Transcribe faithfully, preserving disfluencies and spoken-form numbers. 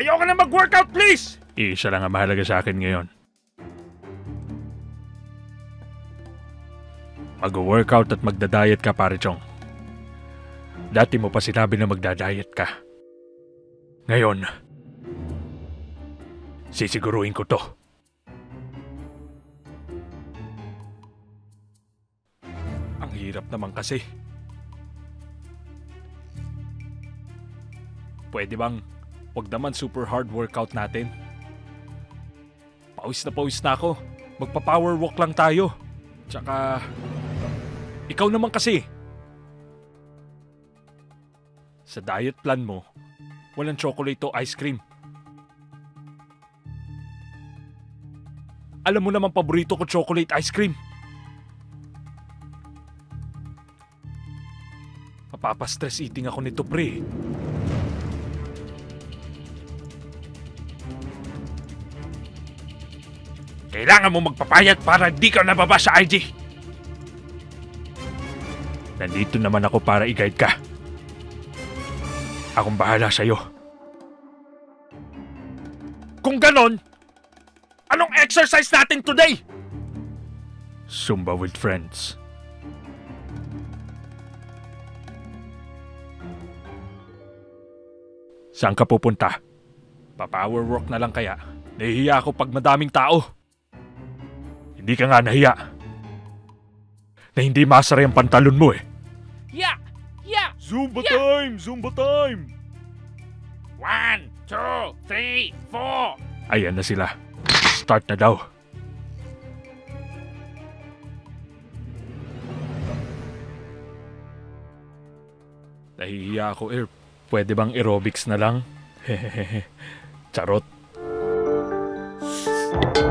Ayoko na mag-workout, please! Isa lang ang mahalaga sa akin ngayon. Mag-workout at magda-diet ka, pare Chong. Dati mo pa sinabi na magda-diet ka. Ngayon, sisiguruhin ko to. Ang hirap naman kasi. Pwede bang wag naman super hard workout natin? Pawis na pawis na ako. Magpa-power walk lang tayo. Tsaka, ikaw naman kasi. Sa diet plan mo, walang chocolate o ice cream. Alam mo naman paborito ko chocolate ice cream. Mapapastress eating ako nito, pre. Kailangan mo magpapayat para di ka nababa sa I G. Nandito naman ako para i-guide ka. Akong bahala sa'yo. Kung ganon, anong exercise natin today? Zumba with friends. Saan ka pupunta? Pa-power walk na lang kaya? Nahihiya ako pag madaming tao. Hindi ka nga nahiya. Na hindi masara yung pantalon mo eh. Yeah! Yeah! Zumba Yeah. time! Zumba time! One, two, three, four! Ayan na sila. Start na daw. Nahihiya ako, eh. Pwede bang aerobics na lang? Hehehe. Charot.